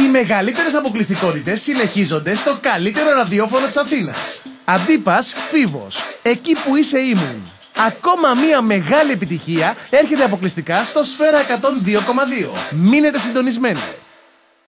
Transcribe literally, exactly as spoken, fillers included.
μεγαλύτερες αποκλειστικότητες συνεχίζονται στο καλύτερο ραδιόφωνο της Αθήνας. Αντίπας Φίβος, εκεί που είσαι ήμουν. Ακόμα μία μεγάλη επιτυχία έρχεται αποκλειστικά στο Σφαίρα εκατόν δύο κόμμα δύο. Μείνετε συντονισμένοι.